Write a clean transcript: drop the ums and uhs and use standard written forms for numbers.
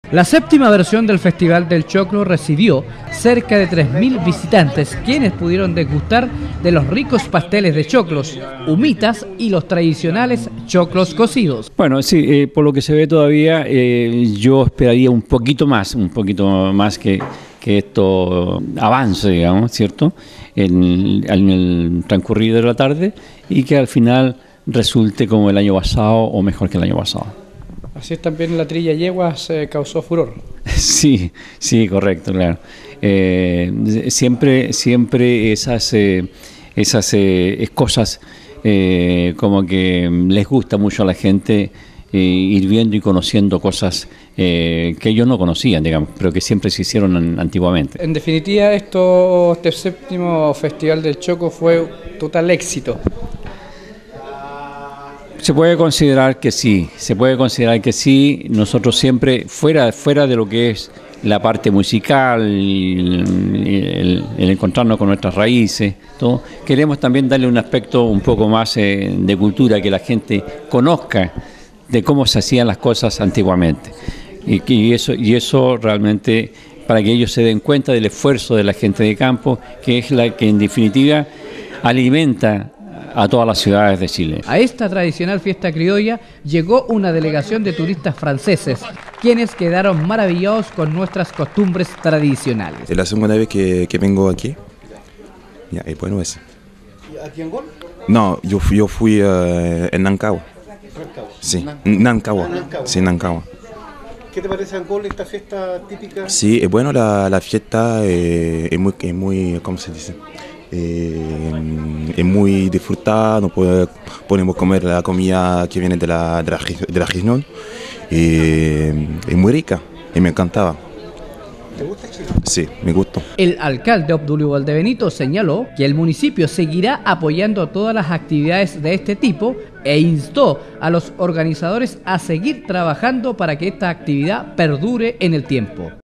La séptima versión del Festival del Choclo recibió cerca de 3.000 visitantes, quienes pudieron degustar de los ricos pasteles de choclos, humitas y los tradicionales choclos cocidos. Bueno, sí, por lo que se ve todavía, yo esperaría un poquito más que esto avance, digamos, ¿cierto?, en el transcurrir de la tarde y que al final resulte como el año pasado o mejor que el año pasado. Así es, también la trilla yeguas causó furor. Sí, correcto, claro. Siempre esas cosas como que les gusta mucho a la gente ir viendo y conociendo cosas que ellos no conocían, digamos, pero que siempre se hicieron antiguamente. En definitiva, este séptimo Festival del Choco fue un total éxito. Se puede considerar que sí. Nosotros siempre, fuera de lo que es la parte musical, el encontrarnos con nuestras raíces, todo, queremos también darle un aspecto un poco más de cultura, que la gente conozca de cómo se hacían las cosas antiguamente. Y eso realmente, para que ellos se den cuenta del esfuerzo de la gente de campo, que es la que en definitiva alimenta a todas las ciudades de Chile. A esta tradicional fiesta criolla llegó una delegación de turistas franceses, quienes quedaron maravillados con nuestras costumbres tradicionales. Es la segunda vez que vengo aquí. Ya, y bueno, eso. ¿Aquí en Gol? No, yo fui en Nancagua. Sí, Nancagua. Sí, Nancagua. ¿Qué te parece Angol, esta fiesta típica? Sí, bueno, la fiesta es muy, ¿cómo se dice? Es muy disfrutada, podemos comer la comida que viene de la región, es muy rica y me encantaba. ¿Te gusta Chile? Sí, me gustó. El alcalde Obdulio Valdebenito señaló que el municipio seguirá apoyando todas las actividades de este tipo e instó a los organizadores a seguir trabajando para que esta actividad perdure en el tiempo.